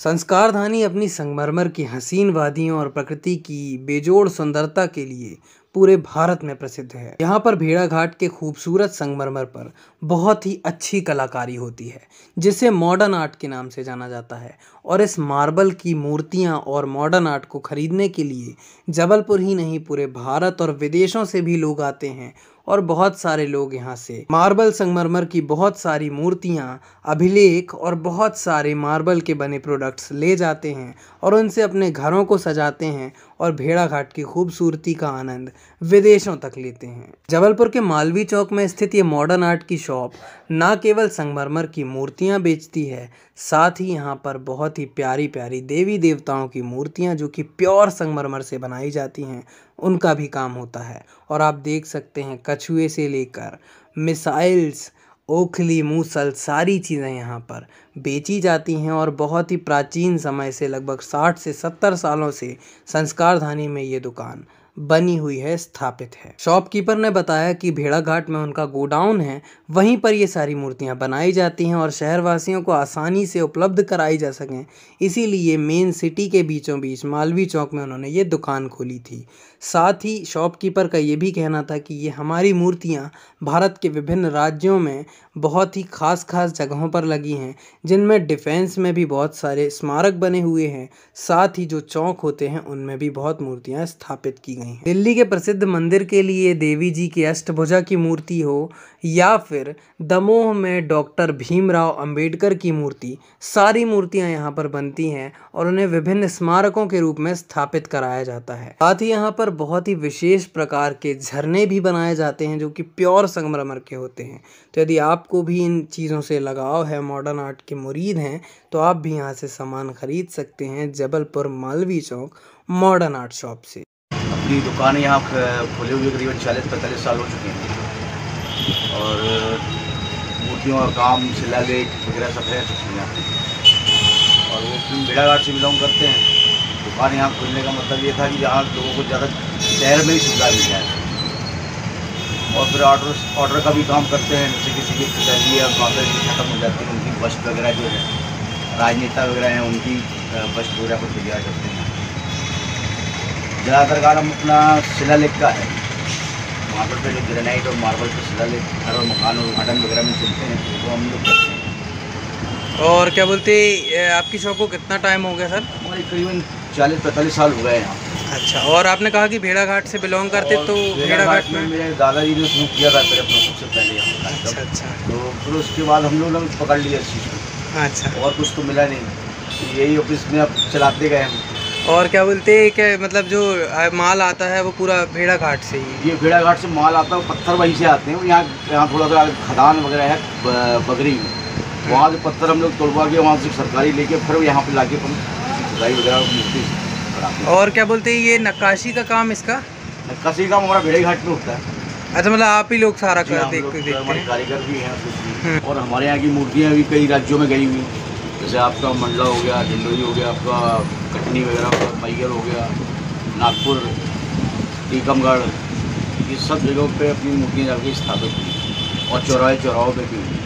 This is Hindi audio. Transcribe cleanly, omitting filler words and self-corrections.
संस्कारधानी अपनी संगमरमर की हसीन वादियों और प्रकृति की बेजोड़ सुंदरता के लिए पूरे भारत में प्रसिद्ध है। यहाँ पर भेड़ाघाट के खूबसूरत संगमरमर पर बहुत ही अच्छी कलाकारी होती है, जिसे मॉडर्न आर्ट के नाम से जाना जाता है। और इस मार्बल की मूर्तियाँ और मॉडर्न आर्ट को खरीदने के लिए जबलपुर ही नहीं पूरे भारत और विदेशों से भी लोग आते हैं। और बहुत सारे लोग यहाँ से मार्बल संगमरमर की बहुत सारी मूर्तियाँ, अभिलेख और बहुत सारे मार्बल के बने प्रोडक्ट्स ले जाते हैं और उनसे अपने घरों को सजाते हैं और भेड़ाघाट की खूबसूरती का आनंद विदेशों तक लेते हैं। जबलपुर के मालवीय चौक में स्थित ये मॉडर्न आर्ट की शॉप न केवल संगमरमर की मूर्तियाँ बेचती है, साथ ही यहाँ पर बहुत ही प्यारी प्यारी देवी देवताओं की मूर्तियाँ जो कि प्योर संगमरमर से बनाई जाती हैं, उनका भी काम होता है। और आप देख सकते हैं कछुए से लेकर मिसाइल्स, ओखली, मूसल, सारी चीज़ें यहाँ पर बेची जाती हैं। और बहुत ही प्राचीन समय से लगभग 60 से 70 सालों से संस्कारधानी में ये दुकान बनी हुई है, स्थापित है। शॉपकीपर ने बताया कि भेड़ाघाट में उनका गोडाउन है, वहीं पर ये सारी मूर्तियां बनाई जाती हैं और शहरवासियों को आसानी से उपलब्ध कराई जा सकें, इसीलिए मेन सिटी के बीचों बीच मालवीय चौक में उन्होंने ये दुकान खोली थी। साथ ही शॉपकीपर का ये भी कहना था कि ये हमारी मूर्तियां भारत के विभिन्न राज्यों में बहुत ही खास जगहों पर लगी हैं, जिनमें डिफेंस में भी बहुत सारे स्मारक बने हुए हैं। साथ ही जो चौक होते हैं उनमें भी बहुत मूर्तियां स्थापित की गई हैं। दिल्ली के प्रसिद्ध मंदिर के लिए देवी जी की अष्टभुजा की मूर्ति हो या फिर दमोह में डॉक्टर भीमराव अंबेडकर की मूर्ति, सारी मूर्तियां यहाँ पर बनती हैं और उन्हें विभिन्न स्मारकों के रूप में स्थापित कराया जाता है। साथ ही यहाँ पर बहुत ही विशेष प्रकार के झरने भी बनाए जाते हैं जो कि प्योर संगमरमर के होते हैं। तो यदि आपको भी इन चीज़ों से लगाव है, मॉडर्न आर्ट के मुरीद हैं, तो आप भी यहाँ से सामान खरीद सकते हैं Jabalpur Malviya Chowk modern art shop से। अपनी दुकान यहाँ खोले हुए करीबन 40-45 साल हो चुके हैं और मूर्तियों का काम, शिलालेख वगैरह सब है यहाँ पे। और वो भेड़ाघाट से बिलोंग करते हैं। दुकान यहाँ खोलने का मतलब ये था कि यहाँ लोगों को ज़्यादा शहर में ही सुविधा मिल जाए। और फिर ऑर्डर का भी काम करते हैं, जैसे किसी की पिताजी या माता जी खत्म हो जाती है, उनकी वस्त्र वगैरह जो है, राजनेता वगैरह हैं उनकी वस्त्र वगैरह को तैयार करते हैं। ज़्यादातर काम अपना शिलालेख का है, मार्बल पे जो ग्रेनाइट और मार्बल पे शिलालेख घर और मकान और गार्डन वगैरह में चलते हैं, तो हम लोग करते हैं। और क्या बोलते आपकी शॉप को कितना टाइम हो गया सर? हमारे करीबन 40-45 साल हो गए यहाँ। अच्छा, और आपने कहा कि भेड़ाघाट से बिलोंग करते, तो भेड़ाघाट में मेरे दादाजी ने शुरू किया था अपना सबसे पहले यहाँ। अच्छा। तो फिर उसके बाद हम लोगों ने पकड़ लिया इस चीज़ को। अच्छा, और कुछ तो मिला नहीं, यही ऑफिस में अब चलाते गए हम। और क्या बोलते कि मतलब जो माल आता है वो पूरा भेड़ाघाट से ही? ये भेड़ाघाट से माल आता है, पत्थर वहीं से आते हैं। यहाँ थोड़ा सा खदान वगैरह है बगरी में, वहाँ से पत्थर हम लोग तोड़वा के वहाँ से सरकारी लेके फिर यहाँ पे लाके हम खुदाई वगैरह मूर्ति बनाते हैं। और क्या बोलते हैं ये नक्काशी का काम, इसका नक्काशी का हमारा भेड़ाघाट में होता है। अच्छा, मतलब आप ही लोग सारा करते हैं? हमारे कारीगर भी हैं और हमारे यहाँ की मूर्तियाँ भी कई राज्यों में गई हुई, जैसे आपका मंडला हो गया, डिंडोरी हो गया, आपका कटनी वगैरह, मैहर हो गया, नागपुर, टीकमगढ़, ये सब जगहों पे अपनी मूर्तियाँ जाके स्थापित हुई और चौराहों पे भी हुई।